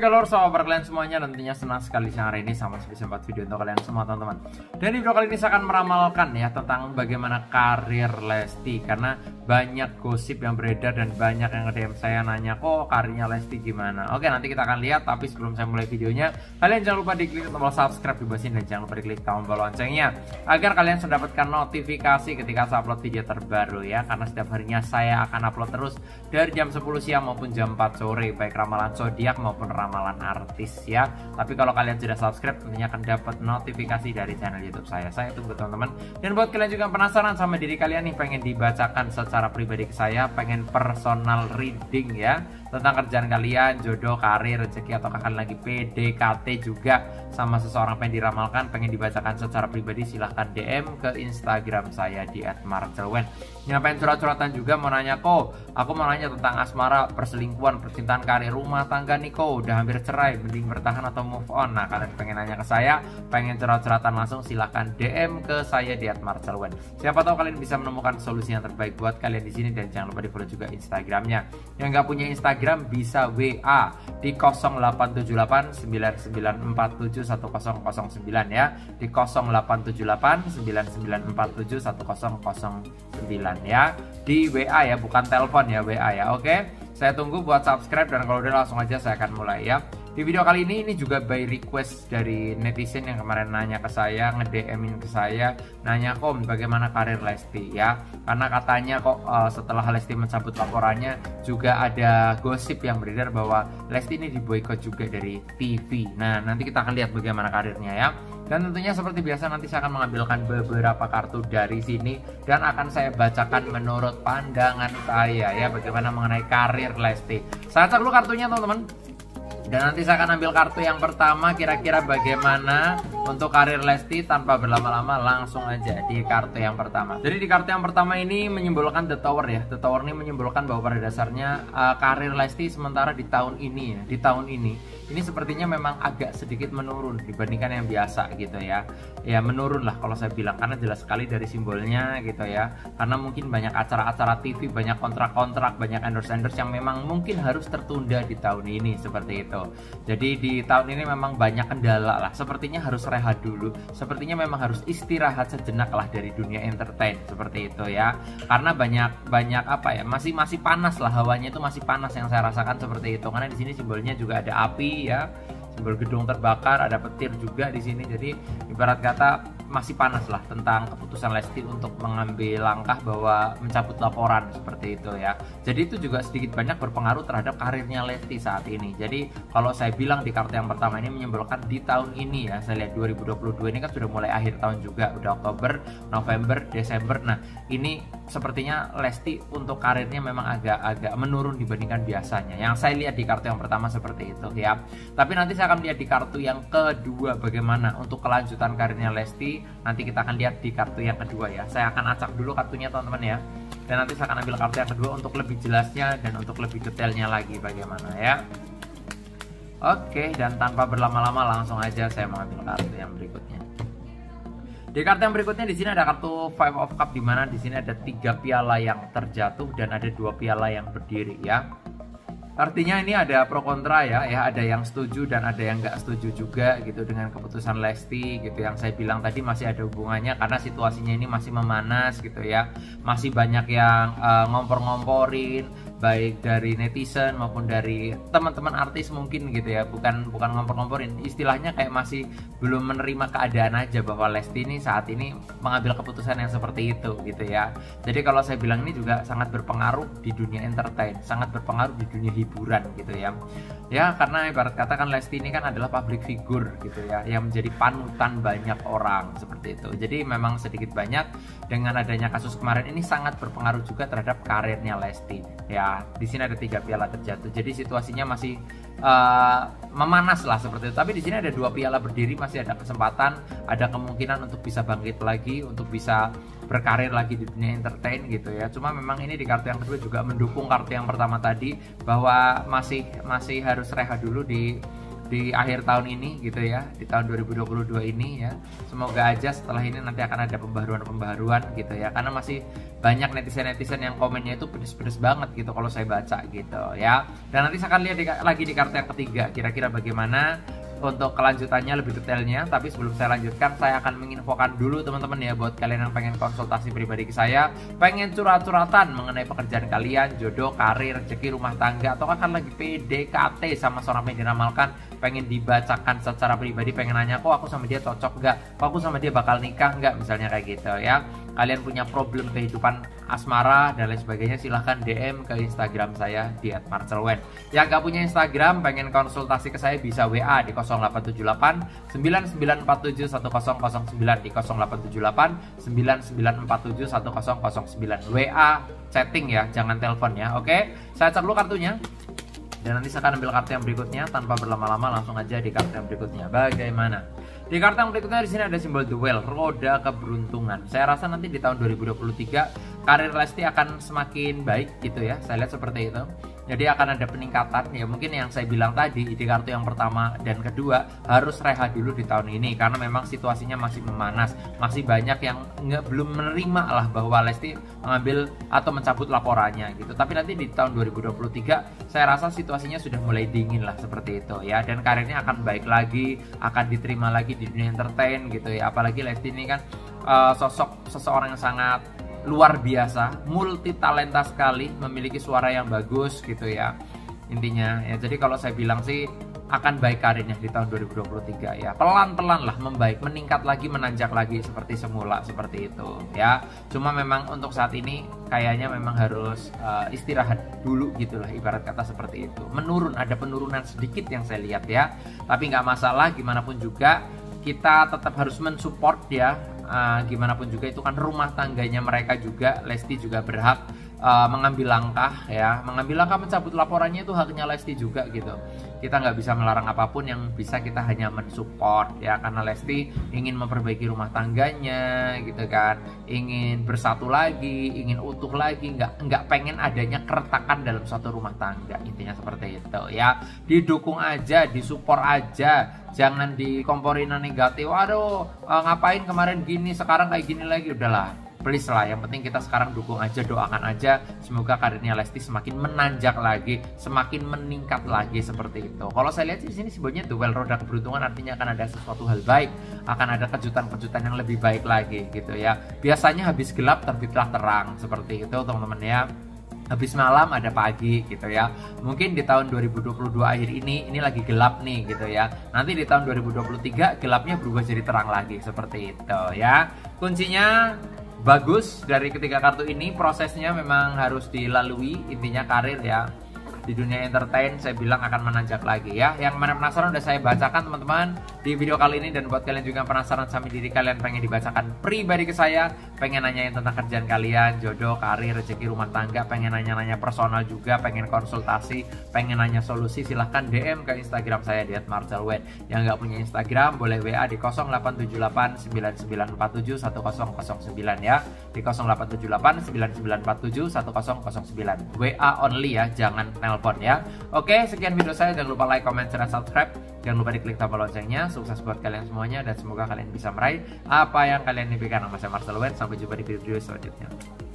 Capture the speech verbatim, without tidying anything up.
lor, sahabat kalian semuanya, dan tentunya senang sekali siang hari ini sama seperti sempat video untuk kalian semua teman-teman. Dan di video kali ini saya akan meramalkan ya tentang bagaimana karir Lesti, karena banyak gosip yang beredar dan banyak yang nge-D M saya nanya kok karirnya Lesti gimana. Oke, nanti kita akan lihat, tapi sebelum saya mulai videonya, kalian jangan lupa diklik tombol subscribe di bawah sini dan jangan lupa diklik tombol loncengnya agar kalian sudah mendapatkan notifikasi ketika saya upload video terbaru ya, karena setiap harinya saya akan upload terus dari jam sepuluh siang maupun jam empat sore, baik ramalan zodiak maupun ramalan artis ya. Tapi kalau kalian sudah subscribe tentunya akan dapat notifikasi dari channel YouTube saya. Saya tunggu teman-teman. Dan buat kalian juga penasaran sama diri kalian nih, pengen dibacakan secara pribadi ke saya, pengen personal reading ya tentang kerjaan kalian, jodoh, karir, rezeki, atau kalian lagi P D K T juga sama seseorang pengen diramalkan, pengen dibacakan secara pribadi, silahkan D M ke Instagram saya di et marcelwen. Yang pengen curhat-curhatan juga mau nanya kok, aku mau nanya tentang asmara, perselingkuhan, percintaan, karir, rumah tangga nih kok, udah hampir cerai, mending bertahan atau move on. Nah, kalian pengen nanya ke saya, pengen curhat-curhatan langsung, silahkan D M ke saya di et marcelwen. Siapa tahu kalian bisa menemukan solusi yang terbaik buat kalian di sini. Dan jangan lupa di follow juga Instagramnya. Yang nggak punya Instagram bisa W A di nol delapan tujuh delapan sembilan sembilan empat tujuh satu nol nol sembilan ya, di nol delapan tujuh delapan sembilan sembilan empat tujuh satu nol nol sembilan ya, di W A ya, bukan telepon ya, W A ya. Oke, saya tunggu buat subscribe, dan kalau udah langsung aja saya akan mulai ya. Di video kali ini, ini juga by request dari netizen yang kemarin nanya ke saya, nge-D M-in ke saya, nanya kok bagaimana karir Lesti ya. Karena katanya kok uh, setelah Lesti mencabut laporannya juga ada gosip yang beredar bahwa Lesti ini diboykot juga dari T V. Nah, nanti kita akan lihat bagaimana karirnya ya. Dan tentunya seperti biasa nanti saya akan mengambilkan beberapa kartu dari sini dan akan saya bacakan menurut pandangan saya ya, bagaimana mengenai karir Lesti. Saya cek dulu kartunya teman-teman. Dan nanti saya akan ambil kartu yang pertama, kira-kira bagaimana untuk karir Lesti. Tanpa berlama-lama langsung aja di kartu yang pertama. Jadi di kartu yang pertama ini menyimbolkan The Tower ya. The Tower ini menyimbolkan bahwa pada dasarnya uh, karir Lesti sementara di tahun ini ya, di tahun ini ini sepertinya memang agak sedikit menurun dibandingkan yang biasa gitu ya. Ya menurun lah kalau saya bilang, karena jelas sekali dari simbolnya gitu ya. Karena mungkin banyak acara-acara T V, banyak kontrak-kontrak, banyak endorse-endorse yang memang mungkin harus tertunda di tahun ini, seperti itu. Jadi di tahun ini memang banyak kendala lah. Sepertinya harus rehat dulu. Sepertinya memang harus istirahat sejenak lah dari dunia entertain, seperti itu ya. Karena banyak banyak apa ya, masih masih panas lah, hawanya itu masih panas yang saya rasakan seperti itu. Karena di sini simbolnya juga ada api ya, simbol gedung terbakar, ada petir juga di sini. Jadi ibarat kata masih panas lah tentang keputusan Lesti untuk mengambil langkah bahwa mencabut laporan, seperti itu ya. Jadi itu juga sedikit banyak berpengaruh terhadap karirnya Lesti saat ini. Jadi kalau saya bilang di kartu yang pertama ini menyimbolkan di tahun ini ya, saya lihat dua ribu dua puluh dua ini kan sudah mulai akhir tahun juga, udah Oktober, November, Desember. Nah ini sepertinya Lesti untuk karirnya memang agak-agak menurun dibandingkan biasanya. Yang saya lihat di kartu yang pertama seperti itu ya. Tapi nanti saya akan lihat di kartu yang kedua bagaimana untuk kelanjutan karirnya Lesti. Nanti kita akan lihat di kartu yang kedua ya. Saya akan acak dulu kartunya teman-teman ya. Dan nanti saya akan ambil kartu yang kedua untuk lebih jelasnya dan untuk lebih detailnya lagi bagaimana ya. Oke, dan tanpa berlama-lama langsung aja saya mengambil kartu yang berikutnya. Di kartu yang berikutnya di sini ada kartu Five of Cup, di mana di sini ada tiga piala yang terjatuh dan ada dua piala yang berdiri ya. Artinya ini ada pro kontra ya, ya ada yang setuju dan ada yang nggak setuju juga gitu dengan keputusan Lesti gitu. Yang saya bilang tadi masih ada hubungannya karena situasinya ini masih memanas gitu ya. Masih banyak yang uh, ngompor-ngomporin, baik dari netizen maupun dari teman-teman artis mungkin gitu ya. Bukan bukan ngompor-ngomporin, istilahnya kayak masih belum menerima keadaan aja bahwa Lesti ini saat ini mengambil keputusan yang seperti itu gitu ya. Jadi kalau saya bilang ini juga sangat berpengaruh di dunia entertain, sangat berpengaruh di dunia hiburan hiburan gitu ya. Ya karena ibarat kata kan Lesti ini kan adalah public figure gitu ya, yang menjadi panutan banyak orang seperti itu. Jadi memang sedikit banyak dengan adanya kasus kemarin ini sangat berpengaruh juga terhadap karirnya Lesti. Ya, di sini ada tiga piala terjatuh. Jadi situasinya masih uh, memanas lah seperti itu. Tapi di sini ada dua piala berdiri, masih ada kesempatan, ada kemungkinan untuk bisa bangkit lagi, untuk bisa berkarir lagi di dunia entertain gitu ya. Cuma memang ini di kartu yang kedua juga mendukung kartu yang pertama tadi, bahwa masih masih harus rehat dulu di di akhir tahun ini gitu ya, di tahun dua ribu dua puluh dua ini ya. Semoga aja setelah ini nanti akan ada pembaharuan-pembaharuan gitu ya, karena masih banyak netizen-netizen yang komennya itu pedes-pedes banget gitu kalau saya baca gitu ya. Dan nanti saya akan lihat di, lagi di kartu yang ketiga kira-kira bagaimana untuk kelanjutannya lebih detailnya. Tapi sebelum saya lanjutkan, saya akan menginfokan dulu teman-teman ya, buat kalian yang pengen konsultasi pribadi ke saya, pengen curhat-curhatan mengenai pekerjaan kalian, jodoh, karir, rezeki, rumah tangga, atau kan lagi P D K T sama seorang pengen diramalkan, pengen dibacakan secara pribadi, pengen nanya kok aku sama dia cocok nggak, kok aku sama dia bakal nikah nggak, misalnya kayak gitu ya. Kalian punya problem kehidupan asmara dan lain sebagainya, silahkan D M ke Instagram saya di et marcelwen. Yang gak punya Instagram, pengen konsultasi ke saya, bisa W A di nol delapan tujuh delapan sembilan sembilan empat tujuh satu nol nol sembilan, di nol delapan tujuh delapan sembilan sembilan empat tujuh satu nol nol sembilan. W A chatting ya, jangan telepon ya. Oke, saya cek dulu kartunya. Dan nanti saya akan ambil kartu yang berikutnya tanpa berlama-lama, langsung aja di kartu yang berikutnya. Bagaimana? Di kartu yang berikutnya di sini ada simbol The Wheel, roda keberuntungan. Saya rasa nanti di tahun dua ribu dua puluh tiga karir Lesti akan semakin baik gitu ya. Saya lihat seperti itu. Jadi akan ada peningkatan ya, mungkin yang saya bilang tadi di kartu yang pertama dan kedua harus rehat dulu di tahun ini karena memang situasinya masih memanas, masih banyak yang nggak belum menerima lah bahwa Lesti mengambil atau mencabut laporannya gitu. Tapi nanti di tahun dua ribu dua puluh tiga saya rasa situasinya sudah mulai dingin lah seperti itu ya, dan karirnya akan baik lagi, akan diterima lagi di dunia entertain gitu ya. Apalagi Lesti ini kan uh, sosok seseorang yang sangat luar biasa, multi talenta sekali, memiliki suara yang bagus gitu ya intinya ya. Jadi kalau saya bilang sih akan baik karirnya di tahun dua ribu dua puluh tiga ya, pelan-pelan lah membaik, meningkat lagi, menanjak lagi seperti semula seperti itu ya. Cuma memang untuk saat ini kayaknya memang harus uh, istirahat dulu gitulah, ibarat kata seperti itu. Menurun, ada penurunan sedikit yang saya lihat ya, tapi nggak masalah, gimana pun juga kita tetap harus mensupport ya. Uh, gimana pun juga itu kan rumah tangganya mereka juga. Lesti juga berhak uh, mengambil langkah ya, mengambil langkah mencabut laporannya itu haknya Lesti juga gitu. Kita nggak bisa melarang apapun, yang bisa kita hanya mensupport ya, karena Lesti ingin memperbaiki rumah tangganya gitu kan, ingin bersatu lagi, ingin utuh lagi, nggak nggak pengen adanya keretakan dalam suatu rumah tangga, intinya seperti itu ya. Didukung aja, disupport aja, jangan dikomporin negatif. Waduh, ngapain kemarin gini, sekarang kayak gini lagi. Udahlah, please lah, yang penting kita sekarang dukung aja, doakan aja semoga karirnya Lesti semakin menanjak lagi, semakin meningkat lagi seperti itu. Kalau saya lihat di sini simbolnya The Wheel, roda keberuntungan, artinya akan ada sesuatu hal baik, akan ada kejutan-kejutan yang lebih baik lagi gitu ya. Biasanya habis gelap terbitlah terang, seperti itu teman-teman ya. Habis malam ada pagi gitu ya. Mungkin di tahun dua ribu dua puluh dua akhir ini ini lagi gelap nih gitu ya. Nanti di tahun dua ribu dua puluh tiga gelapnya berubah jadi terang lagi seperti itu ya. Kuncinya bagus dari ketiga kartu ini, prosesnya memang harus dilalui, intinya karir ya. Di dunia entertain saya bilang akan menanjak lagi ya. Yang mana penasaran udah saya bacakan teman-teman di video kali ini, dan buat kalian juga penasaran sama diri kalian, pengen dibacakan pribadi ke saya, pengen nanyain tentang kerjaan kalian, jodoh, karir, rezeki, rumah tangga, pengen nanya-nanya personal juga, pengen konsultasi, pengen nanya solusi, silahkan D M ke Instagram saya di et marcelwen. Yang nggak punya Instagram boleh W A di nol delapan tujuh delapan sembilan sembilan empat tujuh satu nol nol sembilan ya, di nol delapan tujuh delapan sembilan sembilan empat tujuh satu nol nol sembilan. W A only ya, jangan nelpon ya. Oke, sekian video saya, jangan lupa like, comment, share, dan subscribe. Jangan lupa diklik tombol loncengnya. Sukses buat kalian semuanya, dan semoga kalian bisa meraih apa yang kalian impikan. Nama saya Marcelwen, sampai jumpa di video selanjutnya.